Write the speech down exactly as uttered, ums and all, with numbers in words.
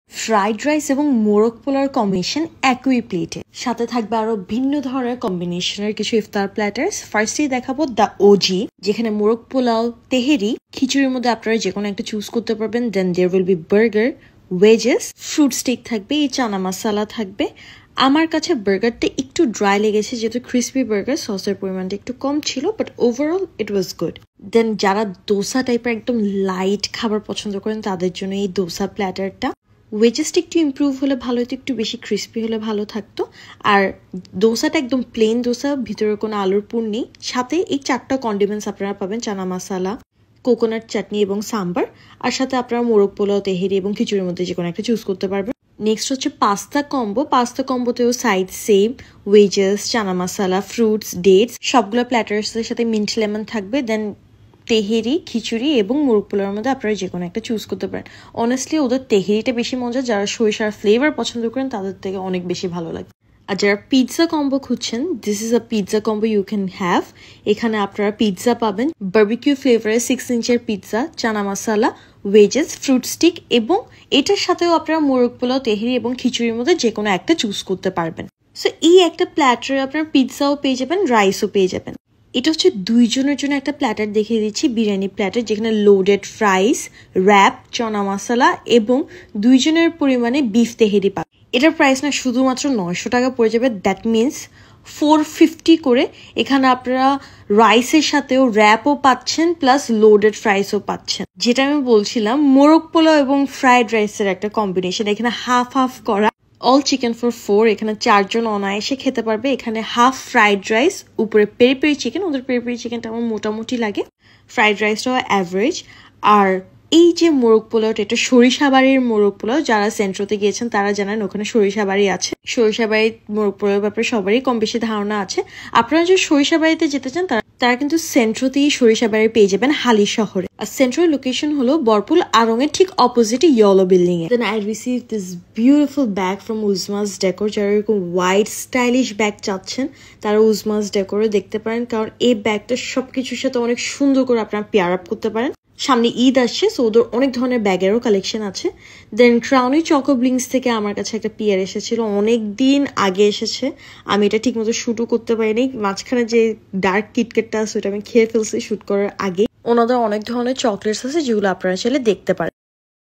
Fried rice এবং মোরগ পোলাওর combination একই প্লেটে, সাথে থাকবে আরো ভিন্ন ধরনের কম্বিনেশনের কিছু ইফতার প্ল্যাটার্স। ফার্স্টেই দেখাবো দ্য ওজি, যেখানে মোরগ পোলাও, তেহেরি, খিচুড়ির মধ্যে আপনারা যে কোনো একটা চুজ করতে পারবেন। Then there will be burger, wedges, fruit stick থাকবে, এই চানা মশলা থাকবে। আমার কাছে বার্গারটা একটু ড্রাই লেগেছে, যেহেতু ক্রিসপি বার্গার, সসের পরিমাণটা একটু কম ছিল, but overall it was good. Then যারা দোসা টাইপের একদম লাইট খাবার পছন্দ করেন তাদের জন্য এই দোসা প্ল্যাটারটা। ওয়েজেসটা একটু ইমপ্রুভ হলে ভালো হতো, একটু বেশি ক্রিস্পি হলে ভালো থাকতো। আর দোসাটা একদম প্লেন দোসা, ভিতরে কোনো আলুর পুর নেই। সাথে এই চারটা কন্ডিমেন্টস আপনারা পাবেন, চানা মশলা, কোকোনাট চাটনি এবং সাম্বার। আর সাথে আপনারা মোরগ পোলাও, তেহেরি এবং খিচুড়ির মধ্যে যে কোনো একটা চুজ করতে পারবেন। নেক্সট হচ্ছে পাস্তা কম্বো। পাস্তা কম্বোতেও side same, wedges, chana masala, fruits, dates, সবগুলো প্ল্যাটার্সের সাথে মিন্ট লেমন থাকবে। দেন তেহেরি, খিচুড়ি এবং মোরগ পোলাওর মধ্যে আপনারা যে কোনো একটা চুজ করতে পারেন। অনেস্টলি ওদের তেহেরিটা বেশি মজা, যারা সরিষার ফ্লেভার পছন্দ করেন তাদের থেকে অনেক বেশি ভালো লাগে। আর যারা পিৎজা কম্বো খুঁজছেন, this is a pizza combo you can have. এখানে আপনারা পিৎজা পাবেন, বারবিকিউ ফ্লেভারের সিক্স ইঞ্চের pizza, chana masala, wedges, fruit stick, এবং এটার সাথেও আপনারা মোরগ পোলাও, তেহেরি এবং খিচুড়ির মধ্যে যে কোনো একটা চুজ করতে পারবেন। সো এই একটা প্ল্যাটারে আপনার পিৎজাও পেয়ে যাবেন, রাইসও পেয়ে যাবেন। এটা হচ্ছে দুইজনের জন্য একটা প্ল্যাটার দেখিয়ে দিচ্ছি, বিরিয়ানি প্ল্যাটার, যেখানে loaded fries, wrap, chana masala এবং দুইজনের পরিমাণে বিফ তেহেরি পাবেন। এটার প্রাইস না শুধুমাত্র নয়শো টাকা পড়ে যাবে, দ্যাট মিনস ফোর ফিফটি করে। এখানে আপনারা রাইসের সাথেও র্যাপও পাচ্ছেন, প্লাস লোডেড ফ্রাইসও পাচ্ছেন। যেটা আমি বলছিলাম, মোরগ পোলাও এবং ফ্রাইড রাইসের একটা কম্বিনেশন, এখানে হাফ হাফ করা। অল চিকেন ফর ফোর, এখানে চারজন অনায়াসে খেতে পারবে। এখানে হাফ ফ্রাইড রাইস, উপরে পেরি পেরি চিকেন, ওদের পেরি পেরি চিকেনটা আমার মোটামুটি লাগে, ফ্রাইড রাইসটাও অ্যাভারেজ। আর এই যে মোরগ পোলাওটা, এটা সরিষাবাড়ির মোরগ পোলাও। যারা সেন্ট্রোতে গিয়েছেন তারা জানেন ওখানে সরিষাবাড়ি আছে। সরিষাবাড়ির মোরগ পোলাওর ব্যাপারে সবারই কম বেশি ধারণা আছে। আপনারা যদি সরিষাবাড়িতে যেতে চান তারা তারা কিন্তু সেন্ট্রোতেই সরিষাবাড়ি পেয়ে যাবেন, হালি শহরে। আর সেন্ট্রোর লোকেশন হলো বরপুল আরঙের ঠিক অপোজিটে ইয়েলো বিল্ডিং এ। Then I receive this beautiful bag from Uzma's decor. যারা এরকম হোয়াইট স্টাইলিশ ব্যাগ চাচ্ছেন তারা উজমাস ডেকোরে দেখতে পারেন, কারণ এই ব্যাগটা সবকিছুর সাথে অনেক সুন্দর করে আপনারা পেয়ার আপ করতে পারেন। সামনে ঈদ আসছে, সো ওদের অনেক ধরনের ব্যাগেরও কালেকশন আছে। দেন ক্রাউনি চকো ব্লিংস থেকে আমার কাছে একটা পিয়ার এসেছিল, অনেক দিন আগে এসেছে। আমি এটা ঠিক মতো শ্যুটও করতে পারিনি, মাঝখানে যে ডার্ক কিটকেটটা আছে ওটা আমি খেয়ে ফেলছি শ্যুট করার আগে। ওনাদের অনেক ধরনের চকলেটস আছে যেগুলো আপনারা চাইলে দেখতে পারেন।